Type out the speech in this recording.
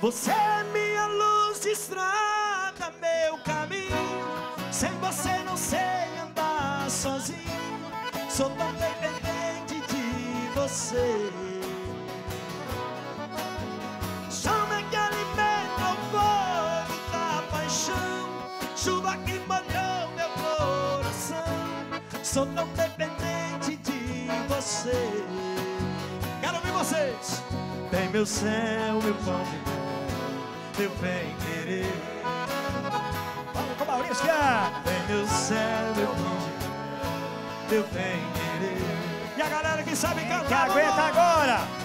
Você é minha luz de estrada, meu caminho. Sem você não sei andar sozinho. Sou tão dependente de você. Chama que alimenta o fogo da paixão, chuva que molhou meu coração. Sou tão dependente de você. Quero ouvir vocês. Tem meu céu, meu pão de mel, meu bem-querer. Vamos com Maurício. Tem meu céu, meu pão de mel, meu bem-querer. E a galera que sabe cantar, aguenta agora.